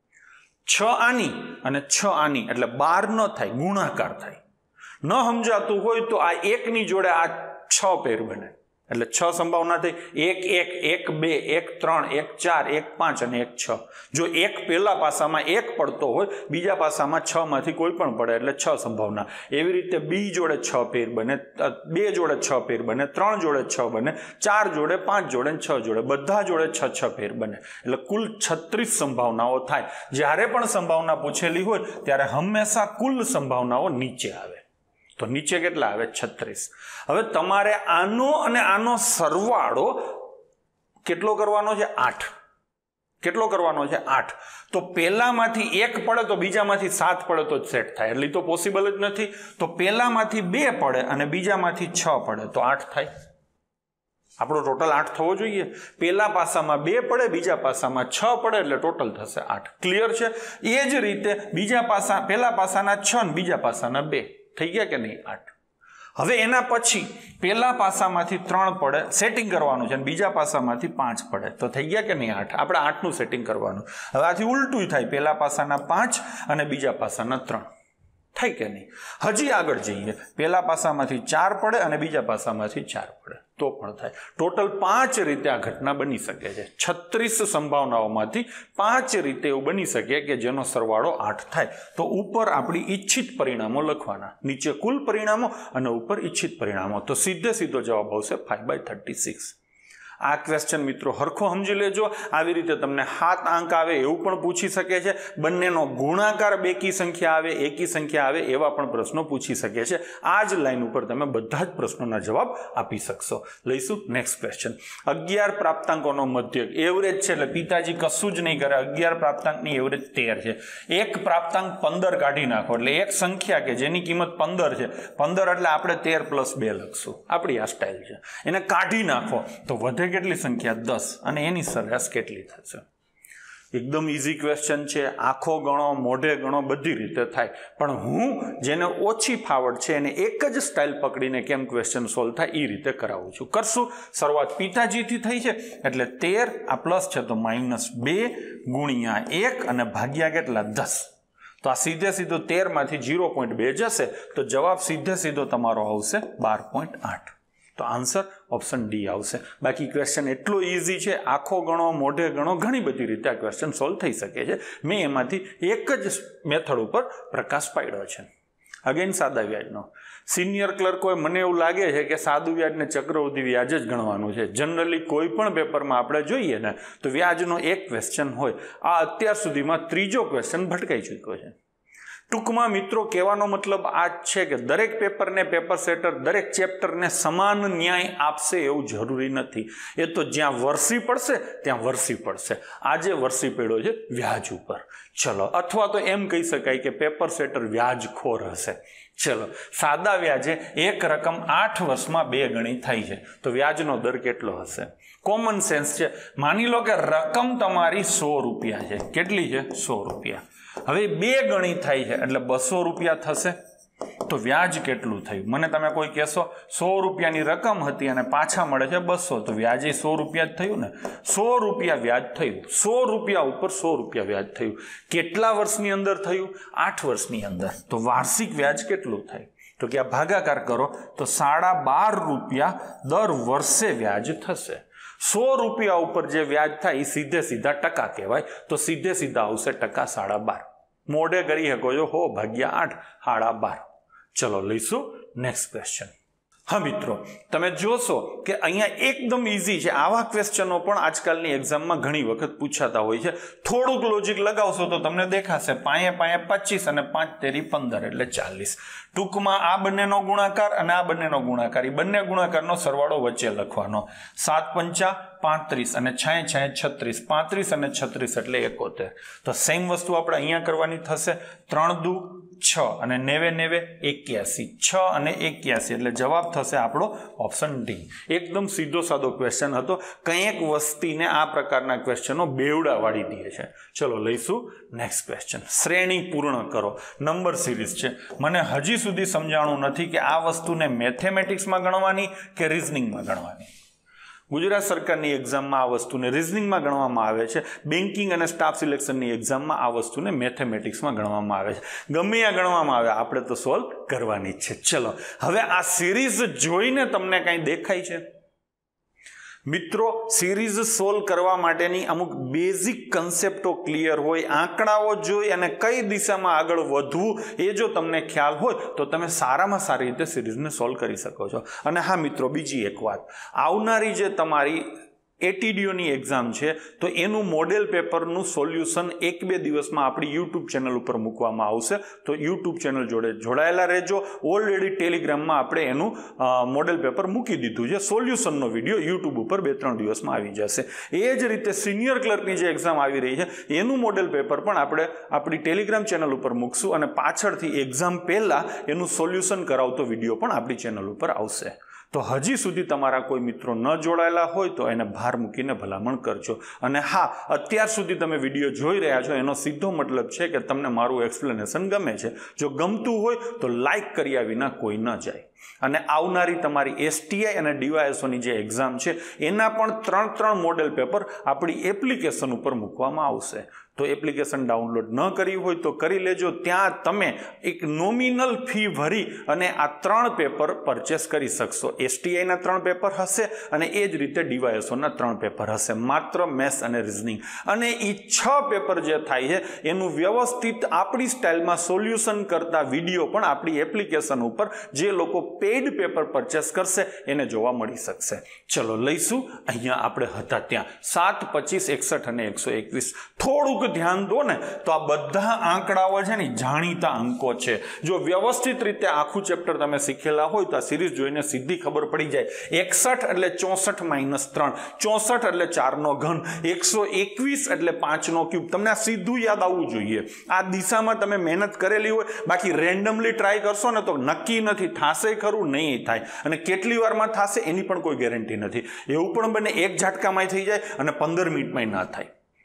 Speaker 1: છ આની અને છ આની, એટલે બાર ન થાય, ગુણાકાર થાય. ન સમજાતું હોય તો આ એકની જોડે આ છ પેર બને, એટલે છ સંભાવના થઈ. એક એક, એક બે, એક ત્રણ, એક ચાર, એક પાંચ અને એક છ. જો એક પહેલા પાસામાં એક પડતો હોય, બીજા પાસામાં છ માંથી કોઈ પણ પડે, એટલે છ સંભાવના. એવી રીતે બી જોડે છ પેર બને, બે જોડે છ પેર બને, ત્રણ જોડે છ બને, ચાર જોડે, પાંચ જોડે, છ જોડે, બધા જોડે છ છ પેર બને. એટલે કુલ છત્રીસ સંભાવનાઓ થાય. જ્યારે પણ સંભાવના પૂછેલી હોય ત્યારે હંમેશા કુલ સંભાવનાઓ નીચે આવે. તો નીચે કેટલા આવે? છત્રીસ. હવે તમારે આનો અને આનો સરવાળો કેટલો કરવાનો છે? આઠ. કેટલો કરવાનો છે? આઠ. તો પહેલામાંથી એક પડે તો બીજામાંથી સાત પડે તો જ સેટ થાય, એટલે તો પોસિબલ જ નથી. તો પહેલામાંથી બે પડે અને બીજામાંથી છ પડે તો આઠ થાય. આપણો ટોટલ આઠ થવો જોઈએ. પહેલા પાસામાં બે પડે, બીજા પાસામાં છ પડે, એટલે ટોટલ થશે આઠ. ક્લિયર છે? એ જ રીતે બીજા પાસા, પહેલા પાસાના છ ને બીજા પાસાના બે થઈ ગયા કે નહીં? આઠ. હવે એના પછી પહેલા પાસામાંથી ત્રણ પડે, સેટિંગ કરવાનું છે, અને બીજા પાસામાંથી પાંચ પડે, તો થઈ ગયા કે નહીં? આઠ. આપણે આઠનું સેટિંગ કરવાનું. હવે આથી ઉલટું થાય, પહેલા પાસાના પાંચ અને બીજા પાસાના ત્રણ. થાય કે નહીં? હજી આગળ જઈએ. પહેલા પાસામાંથી ચાર પડે અને બીજા પાસામાંથી ચાર પડે તો પણ થાય. ટોટલ પાંચ રીતે આ ઘટના બની શકે છે. છત્રીસ સંભાવનાઓમાંથી પાંચ રીતે એવું બની શકે કે જેનો સરવાળો આઠ થાય. તો ઉપર આપણી ઈચ્છિત પરિણામો લખવાના, નીચે કુલ પરિણામો અને ઉપર ઈચ્છિત પરિણામો. તો સીધે સીધો જવાબ આવશે ફાઈવ બાય થર્ટી સિક્સ. આ ક્વેશ્ચન મિત્રો હરખો સમજી લેજો. આવી રીતે તમને સાત આંક આવે એવું પણ પૂછી શકે છે. બંનેનો ગુણાકાર બેકી સંખ્યા આવે, એકી સંખ્યા આવે, એવા પણ પ્રશ્નો પૂછી શકે છે. આ જ લાઈન ઉપર તમે બધા જ પ્રશ્નોના જવાબ આપી શકશો. લઈશું નેક્સ્ટ ક્વેશ્ચન. અગિયાર પ્રાપ્તાંકોનો મધ્યક એવરેજ છે, એટલે પિતાજી કશું જ નહીં કરે. અગિયાર પ્રાપ્તાંકની એવરેજ તેર છે. એક પ્રાપ્તાંક પંદર કાઢી નાખો, એટલે એક સંખ્યા કે જેની કિંમત પંદર છે, પંદર એટલે આપણે તેર પ્લસ બે લખશું. આપણી આ સ્ટાઇલ છે. એને કાઢી નાખો તો વધે કેટલી સંખ્યા? દસ. અને એની સરેરાશ કેટલી થશે? એકદમ ઇઝી ક્વેશ્ચન છે, આખો ગણો મોઢે ગણો બધી રીતે થાય, પણ હું જેને ઓછી ફાવડ છે એને એક જ સ્ટાઇલ પકડીને કેમ ક્વેશ્ચન સોલ્વ થાય એ રીતે કરાવું છું. કરશું. શરૂઆત પિતાજીથી થઈ છે એટલે તેર, આ પ્લસ છે તો માઇનસ બે ગુણ્યા એક અને ભાગ્યા કેટલા દસ. તો આ સીધે સીધો તેર માંથી ઝીરો પોઈન્ટ બે જશે તો જવાબ સીધે સીધો તમારો આવશે બાર પોઈન્ટ આઠ. તો આન્સર ઓપ્શન ડી આવશે. બાકી ક્વેશ્ચન એટલો ઇઝી છે, આખો ગણો મોઢે ગણો ઘણી બધી રીતે આ ક્વેશ્ચન સોલ્વ થઈ શકે છે. મેં એમાંથી એક જ મેથડ ઉપર પ્રકાશ પાડ્યો છે. અગેન સાદા વ્યાજનો. સિનિયર ક્લર્કોએ મને એવું લાગે છે કે સાદું વ્યાજ ને ચક્રવૃદ્ધિ વ્યાજ જ ગણવાનું છે. જનરલી કોઈ પણ પેપરમાં આપણે જોઈએ ને તો વ્યાજનો એક ક્વેશ્ચન હોય. આ અત્યાર સુધીમાં ત્રીજો ક્વેશ્ચન ભટકાઈ ચૂક્યો છે. ટૂંકમાં મિત્રો કહેવાનો મતલબ આ જ છે કે દરેક પેપરને પેપર સેટર દરેક ચેપ્ટરને સમાન ન્યાય આપશે એવું જરૂરી નથી. એ તો જ્યાં વરસી પડશે ત્યાં વરસી પડશે. આજે વરસી પડ્યો છે વ્યાજ ઉપર. ચલો, અથવા તો એમ કહી શકાય કે પેપર સેટર વ્યાજખોર હશે. ચલો, સાદા વ્યાજે એક રકમ આઠ વર્ષમાં બે ગણી થાય છે તો વ્યાજનો દર કેટલો હશે? કોમન સેન્સ છે. માની લો કે રકમ તમારી સો રૂપિયા છે. કેટલી છે? સો રૂપિયા. હવે બે ગણી થાય છે એટલે બસો રૂપિયા થશે તો વ્યાજ કેટલું થયું? મને તમે કોઈ કહેશો સો રૂપિયાની રકમ હતી અને પાછા મળે છે બસો, તો વ્યાજ સો રૂપિયા જ થયું ને. સો રૂપિયા વ્યાજ થયું. સો રૂપિયા ઉપર સો રૂપિયા વ્યાજ થયું. કેટલા વર્ષની અંદર થયું? આઠ વર્ષની અંદર. તો વાર્ષિક વ્યાજ કેટલું થાય? તો કે આ ભાગાકાર કરો તો સાડા બાર રૂપિયા દર વર્ષે વ્યાજ થશે. સો રૂપિયા ઉપર જે વ્યાજ થાય એ સીધે સીધા ટકા કહેવાય. તો સીધે સીધા આવશે ટકા સાડા બાર. મોઢે કરી શકો છો હો ભાગ્યા આઠ સાડા બાર. ચલો લઈશું નેક્સ્ટ ક્વેશ્ચન. હા મિત્રો, તમે જોશો કે અહીંયા એકદમ ઇઝી છે. આવા ક્વેશ્ચનો પણ આજકાલની એક્ઝામમાં ઘણી વખત પૂછાતા હોય છે. થોડુંક લોજિક લગાવશો તો તમને દેખાશે પાંચે પાંચે પચીસ અને પાંચ તેરી પંદર એટલે ચાલીસ. ટૂંકમાં આ બંનેનો ગુણાકાર અને આ બંનેનો ગુણાકાર, એ બંને ગુણાકારનો સરવાળો વચ્ચે લખવાનો. સાત પંચા પાંત્રીસ અને છાય છાય છત્રીસ. પાંત્રીસ અને છત્રીસ એટલે એકોતેર. તો સેમ વસ્તુ આપણે અહીંયા કરવાની થશે. ત્રણ દુ છ અને નેવે નેવે એક્યાસી. છ અને એક્યાસી એટલે જવાબ થશે આપણો ઓપ્શન ડી. એકદમ સીધો સાદો ક્વેશ્ચન હતો. કંઈક વસ્તીને આ પ્રકારના ક્વેશ્ચનો બેવડા વાળી દે છે. ચલો લઈશું નેક્સ્ટ ક્વેશ્ચન. શ્રેણી પૂર્ણ કરો. નંબર સિરીઝ છે. મને હજી સુધી સમજાણું નથી કે આ વસ્તુને મેથેમેટિક્સમાં ગણવાની કે રિઝનિંગમાં ગણવાની. ગુજરાત સરકારની એક્ઝામમાં આ વસ્તુને રિઝનિંગમાં ગણવામાં આવે છે. બેન્કિંગ અને સ્ટાફ સિલેક્શનની એક્ઝામમાં આ વસ્તુને મેથેમેટિક્સમાં ગણવામાં આવે છે. ગમે આ ગણવામાં આવે, આપણે તો સોલ્વ કરવાની જ છે. ચલો, હવે આ સિરીઝ જોઈને તમને કંઈ દેખાય છે? મિત્રો, સિરીઝ સોલ્વ કરવા માટેની અમુક બેઝિક કન્સેપ્ટો ક્લિયર હોય, આંકડાઓ જોઈ અને કઈ દિશામાં આગળ વધવું એ જો તમને ખ્યાલ હોય તો તમે સારામાં સારી રીતે સિરીઝને સોલ્વ કરી શકો છો. અને હા મિત્રો, બીજી એક વાત, આવનારી જે તમારી એટીડીઓની એક્ઝામ છે તો એનું મોડેલ પેપરનું સોલ્યુશન એક બે દિવસમાં આપણી યુટ્યુબ ચેનલ ઉપર મૂકવામાં આવશે. તો યુટ્યુબ ચેનલ જોડે જોડાયેલા રહેજો. ઓલરેડી ટેલિગ્રામમાં આપણે એનું મોડેલ પેપર મૂકી દીધું છે. સોલ્યુશનનો વિડીયો યુટ્યુબ ઉપર બે ત્રણ દિવસમાં આવી જશે. એ જ રીતે સિનિયર ક્લર્કની જે એક્ઝામ આવી રહી છે એનું મોડેલ પેપર પણ આપણે આપણી ટેલિગ્રામ ચેનલ ઉપર મૂકશું અને પાછળથી એક્ઝામ પહેલાં એનું સોલ્યુશન કરાવતો વિડીયો પણ આપણી ચેનલ ઉપર આવશે. તો હજી સુધી તમારા કોઈ મિત્રો ન જોડાયેલા હોય તો એને ભાર મૂકીને ભલામણ કરજો. અને હા, અત્યાર સુધી તમે વિડીયો જોઈ રહ્યા છો એનો સીધો મતલબ છે કે તમને મારું એક્સપ્લેનેશન ગમે છે. જો ગમતું હોય તો લાઈક કર્યા વિના કોઈ ન જાય. અને આવનારી તમારી એસટીઆઈ અને ડીવાયએસઓની જે એક્ઝામ છે એના પણ ત્રણ ત્રણ મોડેલ પેપર આપણી એપ્લિકેશન ઉપર મૂકવામાં આવશે. તો એપ્લિકેશન ડાઉનલોડ ન કરી હોય તો કરી લેજો. ત્યાં તમે એક નોમિનલ ફી ભરી અને આ ત્રણ પેપર પરચેસ કરી શકશો. એસટીઆઈના ત્રણ પેપર હશે અને એ જ રીતે ડીવાયએસઓના ત્રણ પેપર હશે, માત્ર મેથ્સ અને રિઝનિંગ. અને એ છ પેપર જે થાય છે એનું વ્યવસ્થિત આપણી સ્ટાઇલમાં સોલ્યુશન કરતા વિડીયો પણ આપણી એપ્લિકેશન ઉપર જે લોકો પેઇડ પેપર પરચેસ કરશે એને જોવા મળી શકશે. ચલો લઈશું અહીંયા આપણે હતા ત્યાં સાત પચીસ એકસઠ અને એકસો એકવીસ. થોડુંક ધ્યાન દો ને તો આ બધા આંકડાઓ છે ને જાણીતા અંકો છે. જો વ્યવસ્થિત રીતે આખું ચેપ્ટર તમે શીખેલા હોય તો આ સિરીઝ જોઈને સીધી ખબર પડી જાય. એકસઠ એટલે ચોસઠ માઇનસ ત્રણ, ચોસઠ એટલે ચાર નો ઘન, એકસો એકવીસ એટલે પાંચ નો ક્યુબ. તમને આ સીધું યાદ આવવું જોઈએ. આ દિશામાં તમે મહેનત કરેલી હોય. બાકી રેન્ડમલી ટ્રાય કરશો ને તો નક્કી નથી થશે ખરું, નહીં થાય. અને કેટલી વારમાં થશે એની પણ કોઈ ગેરંટી નથી. એવું પણ બને એક ઝાટકામાં થઈ જાય અને પંદર મિનિટમાં ના થાય.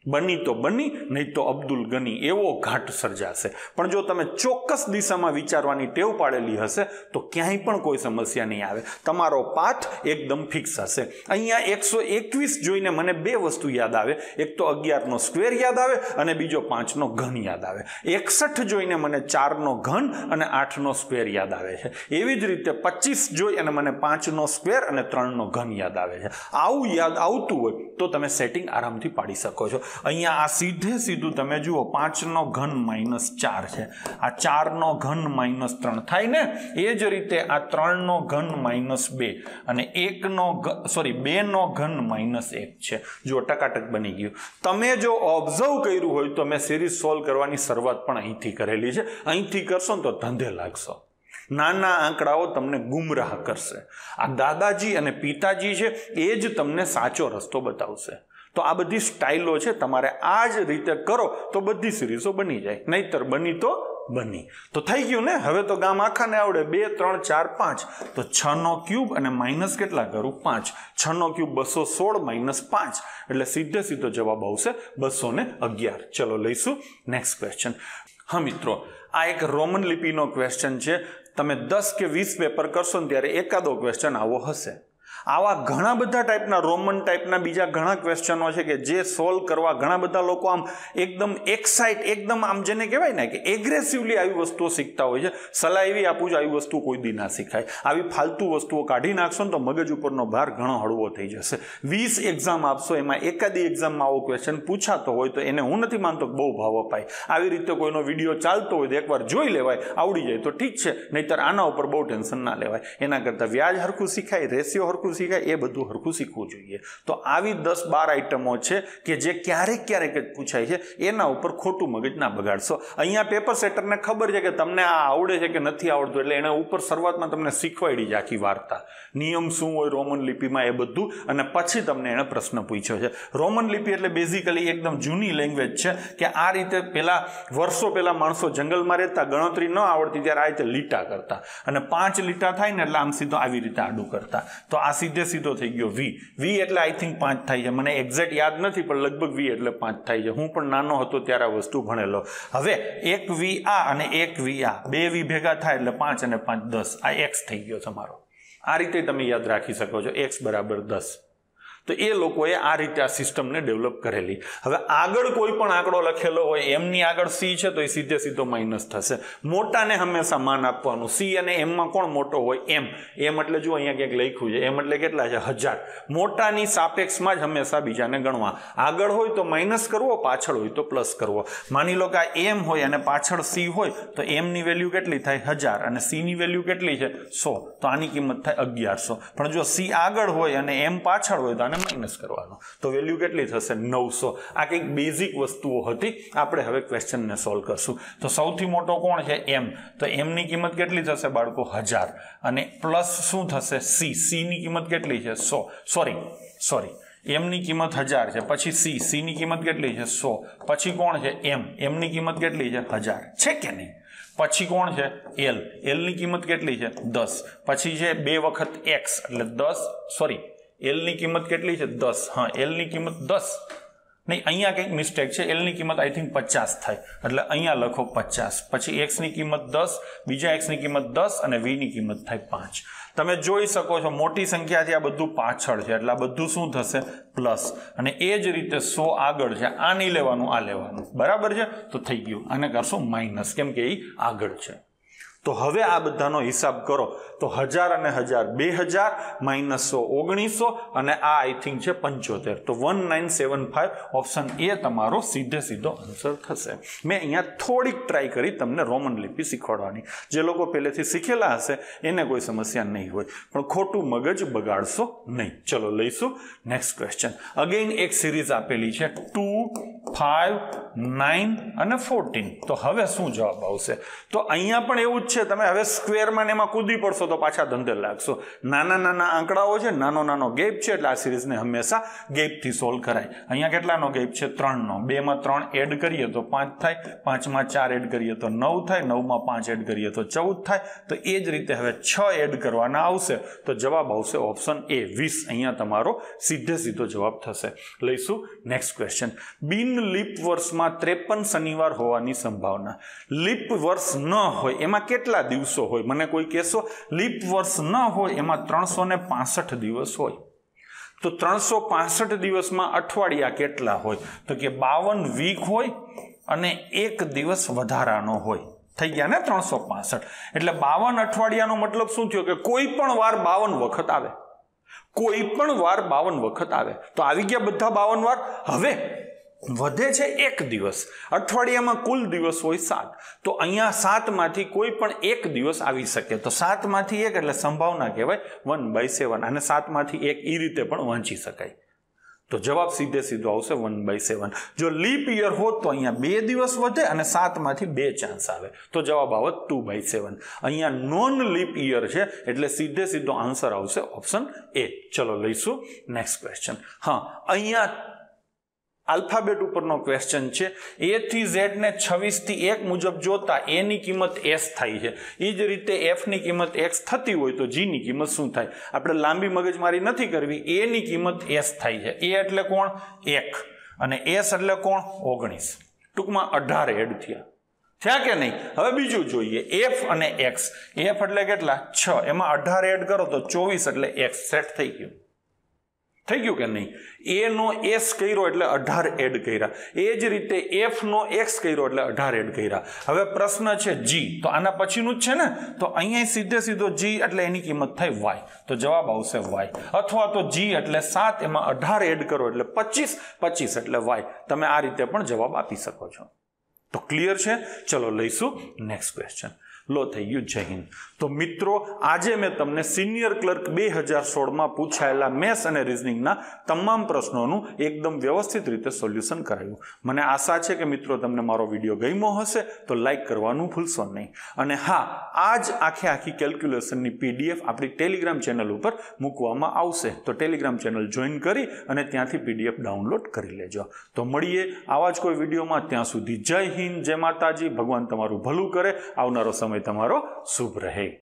Speaker 1: બની તો બની, નહીં તો અબ્દુલ ગની એવો ઘાટ સર્જાશે. પણ જો તમે ચોક્કસ દિશામાં વિચારવાની ટેવ પાડેલી હશે તો ક્યાંય પણ કોઈ સમસ્યા નહીં આવે, તમારો પાથ એકદમ ફિક્સ હશે. અહીંયા એકસો એકવીસ જોઈને મને બે વસ્તુ યાદ આવે, એક તો અગિયારનો સ્ક્વેર યાદ આવે અને બીજો પાંચનો ઘન યાદ આવે. એકસઠ જોઈને મને ચારનો ઘન અને આઠનો સ્ક્વેર યાદ આવે છે. એવી જ રીતે પચીસ જોઈ અને મને પાંચનો સ્ક્વેર અને ત્રણનો ઘન યાદ આવે છે. આવું યાદ આવતું હોય તો તમે સેટિંગ આરામથી પાડી શકો છો. અહીંયા આ સીધે સીધું તમે જુઓ, પાંચનો ઘન માઇનસ ચાર છે, આ ચારનો ઘન માઇનસ ત્રણ થાય ને. એ જ રીતે આ ત્રણનો ઘન માઇનસ બે અને એકનો સોરી બેનો ઘન માઇનસ એક છે. જો ટકાટક બની ગયું. તમે જો ઓબ્ઝર્વ કર્યું હોય તો મેં સિરીઝ સોલ્વ કરવાની શરૂઆત પણ અહીંથી કરેલી છે. અહીંથી કરશો ને તો ધંધે લાગશો. નાના આંકડાઓ તમને ગુમરાહ કરશે. આ દાદાજી અને પિતાજી છે એ જ તમને સાચો રસ્તો બતાવશે. તો આ બધી સ્ટાઇલો છે, તમારે આ જ રીતે કરો તો બધી સિરીઝો બની જાય, નહીતર બની તો બની. તો થઈ ગયું ને. હવે તો ગામ આખાને આવડે. બે ત્રણ ચાર પાંચ તો છ નો ક્યુબ અને માઇનસ કેટલા કરું? પાંચ. છ નો ક્યુબ બસો સોળ માઇનસ પાંચ એટલે સીધે સીધો જવાબ આવશે બસો ને અગિયાર. ચલો લઈશું નેક્સ્ટ ક્વેશ્ચન. હા મિત્રો, આ એક રોમન લિપિનો ક્વેશ્ચન છે. તમે દસ કે વીસ પેપર કરશો ને ત્યારે એકાદો ક્વેશ્ચન આવો હશે. આવા ઘણા બધા ટાઈપના રોમન ટાઈપના બીજા ઘણા ક્વેશ્ચનો છે કે જે સોલ્વ કરવા ઘણા બધા લોકો આમ એકદમ એક્સાઇટ, એકદમ આમ જેને કહેવાય ને કે એગ્રેસિવલી આવી વસ્તુઓ શીખતા હોય છે. સલાહ એવી આપું છું, આવી વસ્તુઓ કોઈ દી ના શીખાય. આવી ફાલતુ વસ્તુઓ કાઢી નાખશો ને તો મગજ ઉપરનો ભાર ઘણો હળવો થઈ જશે. વીસ એક્ઝામ આપશો, એમાં એકાદી એક્ઝામમાં આવો ક્વેશ્ચન પૂછાતો હોય તો એને હું નથી માનતો કે બહુ ભાવ અપાય. આવી રીતે કોઈનો વિડીયો ચાલતો હોય તો એકવાર જોઈ લેવાય, આવડી જાય તો ઠીક છે, નહીતર આના ઉપર બહુ ટેન્શન ના લેવાય. એના કરતાં વ્યાજ હરખું શીખાય, રેશિયો હરખું શીખાય, એ બધું હરખું શીખવું જોઈએ. તો આવી દસ બાર આઈટમો છે કે જે ક્યારેક ક્યારેક જ પૂછાય છે, એના ઉપર ખોટું મગજ ના બગાડશો. અહીંયા પેપર સેટરને ખબર છે કે તમને આ આવડે છે કે નથી આવડતું, એટલે એના ઉપર શરૂઆતમાં તમને શીખવાડી છે આખી વાર્તા, નિયમ શું હોય રોમન લિપિમાં એ બધું, અને પછી તમને એણે પ્રશ્ન પૂછ્યો છે. રોમન લિપિ એટલે બેઝિકલી એકદમ જૂની લેંગ્વેજ છે કે આ રીતે પેલા વર્ષો પહેલા માણસો જંગલમાં રહેતા, ગણતરી ન આવડતી ત્યારે આ રીતે લીટા કરતા, અને પાંચ લીટા થાય ને એટલે આમ સીધો આવી રીતે આડું કરતા. તો આ સીધે સીધો થઈ ગયો વી. વી એટલે આઈ થિંક પાંચ થાય છે, મને એક્ઝેક્ટ યાદ નથી પણ લગભગ વી એટલે પાંચ થાય છે. હું પણ નાનો હતો ત્યારે આ વસ્તુ ભણેલો. હવે એક વી આ અને એક વી આ, બે વી ભેગા થાય એટલે પાંચ અને પાંચ દસ. આ એક્સ થઈ ગયો તમારો. આ રીતે તમે યાદ રાખી શકો છો, એક્સ બરાબર દસ. તો એ લોકોએ આ રીતે આ સિસ્ટમને ડેવલપ કરેલી. હવે આગળ કોઈ પણ આંકડો લખેલો હોય, એમની આગળ સી છે તો એ સીધે સીધો માઇનસ થશે. મોટાને હંમેશા માન આપવાનું. સી અને એમમાં કોણ મોટો હોય? એમ. એમ એટલે જો અહીંયા ક્યાંક લખ્યું છે, એમ એટલે કેટલા છે? હજાર. મોટાની સાપેક્ષમાં જ હંમેશા બીજાને ગણવા. આગળ હોય તો માઇનસ કરવો, પાછળ હોય તો પ્લસ કરવો. માની લો કે આ એમ હોય અને પાછળ સી હોય તો એમની વેલ્યુ કેટલી થાય? હજાર. અને સીની વેલ્યુ કેટલી છે? સો. તો આની કિંમત થાય અગિયારસો. પણ જો સી આગળ હોય અને એમ પાછળ હોય તો માઇનસ કરવાનો, તો વેલ્યુ કેટલી થશે? નવસો. આ કંઈક બેઝિક વસ્તુઓ હતી. આપણે હવે ક્વેશ્ચનને સોલ્વ કરશું. તો સૌથી મોટો કોણ છે? એમ. તો એમની કિંમત કેટલી થશે બાળકો? હજાર. અને પ્લસ શું થશે? સી. સી ની કિંમત કેટલી છે? સો. સોરી સોરી એમની કિંમત હજાર છે, પછી સી. સી ની કિંમત કેટલી છે? સો. પછી કોણ છે? એમ. એમની કિંમત કેટલી છે? હજાર. છે કે નહીં? પછી કોણ છે? એલ. એલની કિંમત કેટલી છે? દસ. પછી છે બે વખત એક્સ એટલે દસ. સોરી એલની કિંમત કેટલી છે? દસ. હા, એલની કિંમત દસ નહીં, અહીંયા કંઈક મિસ્ટેક છે. એલની કિંમત આઈ થિંક પચાસ થાય, એટલે અહીંયા લખો પચાસ. પછી એક્સની કિંમત દસ, બીજા એક્સની કિંમત દસ અને વીની કિંમત થાય પાંચ. તમે જોઈ શકો છો મોટી સંખ્યાથી આ બધું પાછળ છે, એટલે આ બધું શું થશે? પ્લસ. અને એ જ રીતે સો આગળ છે, આ નહીં લેવાનું, આ લેવાનું. બરાબર છે? તો થઈ ગયું. આને કરશો માઇનસ, કેમ કે એ આગળ છે. તો હવે આ બધાનો હિસાબ કરો તો હજાર અને હજાર બે હજાર, માઇનસ સો ઓગણીસો, અને આ આઈ થિંક છે પંચોતેર. તો one nine seven five option એ તમારો સીધે સીધો આન્સર થશે. મેં અહીંયા થોડીક ટ્રાય કરી તમને રોમન લિપિ શીખવાડવાની. જે લોકો પહેલેથી શીખેલા હશે એને કોઈ સમસ્યા નહીં હોય, પણ ખોટું મગજ બગાડશો નહીં. ચલો લઈશું નેક્સ્ટ ક્વેશ્ચન. અગેન એક સિરીઝ આપેલી છે ટુ ફાઇવ નાઇન અને ફોર્ટીન. તો હવે શું જવાબ આવશે? તો અહીંયા પણ એવું જ છે, તમે હવે સ્ક્વેરમાં ને એમાં કૂદી પડશો તો પાછા ધંધે લાગશો. નાના નાના આંકડાઓ છે, નાનો નાનો ગેપ છે, એટલે આ સિરીઝને હંમેશા ગેપથી સોલ્વ કરાય. અહીંયા કેટલાનો ગેપ છે? ત્રણનો. બેમાં ત્રણ એડ કરીએ તો પાંચ થાય, પાંચમાં ચાર એડ કરીએ તો નવ થાય, નવમાં પાંચ એડ કરીએ તો ચૌદ થાય. તો એ જ રીતે હવે છ એડ કરવાના આવશે તો જવાબ આવશે ઓપ્શન એ, વીસ. અહીંયા તમારો સીધે સીધો જવાબ થશે. લઈશું નેક્સ્ટ ક્વેશ્ચન. બિન લીપ વર્ષમાં ત્રેપન શનિવાર હોવાની સંભાવના. લીપ વર્ષ ન હોય એમાં કેટલા દિવસો હોય? મને કોઈ કહેશો. લીપ વર્ષ ન હોય એમાં ત્રણસો ને પાસઠ દિવસ હોય. તો ત્રણસો પાસઠ દિવસમાં અઠવાડિયા કેટલા હોય? તો કે બાવન વીક હોય અને એક દિવસ વધારાનો હોય. થઈ ગયા ને ત્રણસો પાસઠ. એટલે બાવન અઠવાડિયાનો મતલબ શું થયો? કે કોઈ પણ વાર બાવન વખત આવે. કોઈ પણ વાર બાવન વખત આવે. તો આવી ગયા બધા બાવન વાર. હવે વધે છે એક દિવસ. અઠવાડિયામાં કુલ દિવસ હોય સાત. તો અહીંયા સાતમાંથી કોઈ પણ એક દિવસ આવી શકે. તો સાતમાંથી એક એટલે સંભાવના કહેવાય વન બાય સેવન. અને સાતમાંથી એક એ રીતે પણ વાંચી શકાય. તો જવાબ સીધે સીધો આવશે વન બાય સેવન. જો લીપ યર હોત તો અહીંયા બે દિવસ વધે અને સાતમાંથી બે ચાન્સ આવે. તો જવાબ આવે ટુ બાય સેવન. અહીંયા નોન લીપ યર છે એટલે સીધે સીધો આન્સર આવશે ઓપ્શન એ. ચલો લઈશું નેક્સ્ટ ક્વેશ્ચન. હા, અહીંયા આલ્ફાબેટ ઉપરનો ક્વેશ્ચન છે. એ થી ઝેડ ને છવ્વીસ થી એક મુજબ જોતા એ ની કિંમત એસ થાય છે. એ જ રીતે એફ ની કિંમત એક્સ થતી હોય તો જી ની કિંમત શું થાય? આપણે લાંબી મગજમારી નથી કરવી. એ ની કિંમત એસ થાય છે. એ એટલે કોણ? એક. અને એસ એટલે કોણ? ઓગણીસ. ટૂંકમાં અઢાર એડ થયા. થયા કે નહીં? હવે બીજું જોઈએ. એફ અને એક્સ. એફ એટલે કેટલા? છ. એમાં અઢાર એડ કરો તો ચોવીસ એટલે એક્સ. સેટ થઈ ગયું. થઈ ગયું કે નહીં? એ નો એસ કર્યો એટલે અઢાર એડ કર્યા. એ જ રીતે એફ નો એક્સ કર્યો એટલે અઢાર એડ કર્યા. હવે પ્રશ્ન છે જી. તો આના પછીનું જ છે ને? તો અહીંયા સીધે સીધો જી એટલે એની કિંમત થાય વાય. તો જવાબ આવશે વાય. અથવા તો જી એટલે સાત, એમાં અઢાર એડ કરો એટલે પચીસ, પચીસ એટલે વાય. તમે આ રીતે પણ જવાબ આપી શકો છો. તો ક્લિયર છે? ચલો લઈશું નેક્સ્ટ ક્વેશ્ચન. લો થઈ ગયું. જય હિન્દ. તો મિત્રો, આજે મેં તમને સિનિયર ક્લર્ક બે હજાર સોળમાં પૂછાયેલા મેથ્સ અને રિઝનિંગના તમામ પ્રશ્નોનું એકદમ વ્યવસ્થિત રીતે સોલ્યુશન કરાવ્યું. મને આશા છે કે મિત્રો તમને મારો વિડીયો ગમ્યો હશે. તો લાઈક કરવાનું ભૂલશો નહીં. અને હા, આ જ આખે આખી કેલ્ક્યુલેશનની પીડીએફ આપણી ટેલિગ્રામ ચેનલ ઉપર મૂકવામાં આવશે. તો ટેલિગ્રામ ચેનલ જોઈન કરી અને ત્યાંથી પીડીએફ ડાઉનલોડ કરી લેજો. તો મળીએ આવા જ કોઈ વિડીયોમાં. ત્યાં સુધી જય હિન્દ, જય માતાજી. ભગવાન તમારું ભલું કરે. આવનારો સમય તમારો શુભ રહે.